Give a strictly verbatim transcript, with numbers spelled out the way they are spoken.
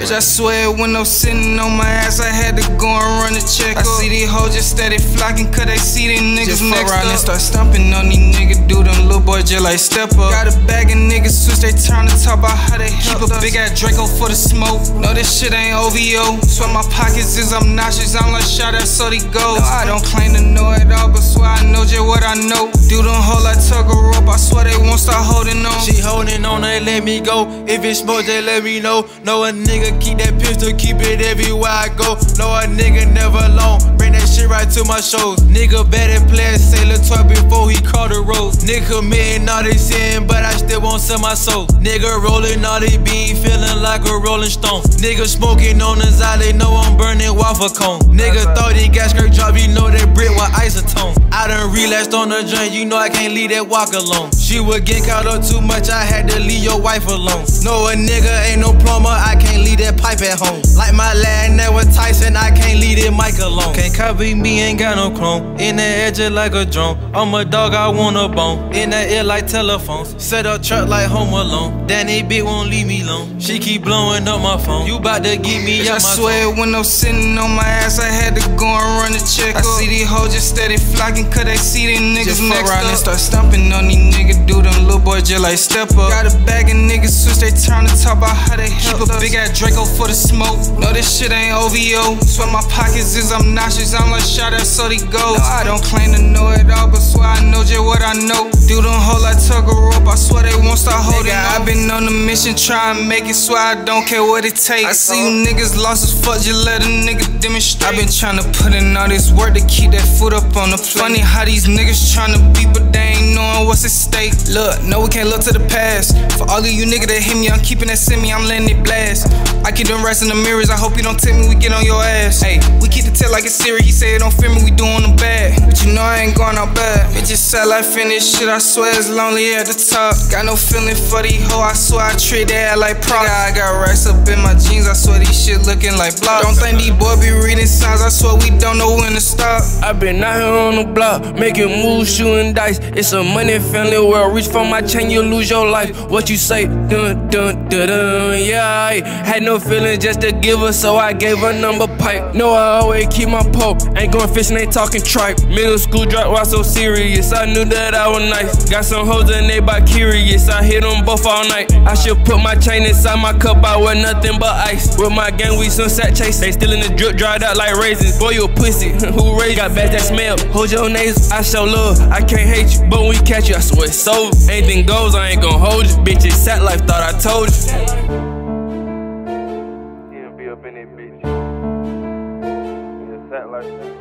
bitch, I swear when no sitting on my ass, I had to go and run a check up. I see these hoes just steady flocking, cause they see these niggas just next around up and start stomping on these niggas. Do them little boy just like step up. Got a bag of niggas switch, they turn to talk about how they help. Keep a big ass Draco for the smoke. No, this shit ain't O V O. Swear my pockets is obnoxious, I'm like shot at Sode Goes. No, I don't claim to know it all, but swear I know just what I know. Do them hoe like tug a rope, I swear they won't start holding on. She holding on, they let me go. If it's smoke, they let me know. Know a nigga keep that pistol, keep it everywhere I go. Know a nigga never alone, bring that shit right to my shows. Nigga better play a sailor toy before he caught the road. Nigga committing all this sin, but I still won't sell my soul. Nigga rolling all these beans, feeling like a rolling stone. Nigga smoking on the side, they know I'm burning waffle cone. Nigga thought he got skirt drop, you know that brick with isotone. I done relapsed on the joint, you know I can't leave that walk alone. She was getting caught up too much, I had to leave your wife alone. No, a nigga ain't no plumber, I can't leave that pipe at home. Like my lad never Tyson, I can't leave that mic alone. Can't copy me, ain't got no clone. In the air just like a drone. I'm a dog, I want a bone. In the ear like telephones. Set up truck like Home Alone. Danny bitch won't leave me alone. She keep blowing up my phone. You bout to get me out my I swear when no sitting on my ass, I had to go and run a check up. I see these hoes just steady flocking, cause they see these niggas next up and start stomping on these niggas. Do them little boy just like step up. Got a bag of niggas switch, they turn to talk about how they help. Keep a big ass Draco for the smoke. No, this shit ain't O V O. Swear my pockets is obnoxious, I'm like shot at Sode Goes. No, I don't claim to know it all, but swear I know just what I know. Do them hoe like tug a rope, I swear they won't start holding on. I been on a mission, try and make it, swear I don't care what it takes. I see you niggas lost as fuck, just let a nigga demonstrate. I been tryna put in all this work to keep that foot up on the plate. Funny how these niggas tryna be, but they ain't knowing what's at stake. Look, no, we can't look to the past. For all of you niggas that hit me, I'm keeping that semi, I'm letting it blast. I keep them rats in the mirrors, I hope you don't tip me, we get on your ass. Hey, we keep the tip like it's serious, he say don't fear me, we doing them bad. But you know I ain't going out bad. Bitches sad like finish shit, I swear it's lonely at the top. Got no feeling for these hoe, I swear I treat that like prop. I got racks up in my jeans, I swear these shit looking like blocks. Don't think these boys be reading signs, I swear we don't know when to stop. I been out here on the block, making moves, shooting dice. It's a money family world, reach for my chain, you lose your life. What you say? Dun dun dun dun, yeah, I had no feelings just to give her, so I gave her number pipe. No, I always keep my poke, ain't going fishing, ain't talking tripe. Middle school drop, why so serious? I knew that I was nice. Got some hoes and they by curious, I hit them both all night. I should put my chain inside my cup, I wear nothing but ice. With my gang, we sunset chase, they still in the drip, dried out like raisins. Boy, you a pussy, who raised? Got bags that smell, hold your nails, I show love. I can't hate you, but when we catch you, I swear it's so. Anything goes, I ain't gon' hold you. Bitches sat life, thought I told you. He'll be up in that bitch. Sat like that.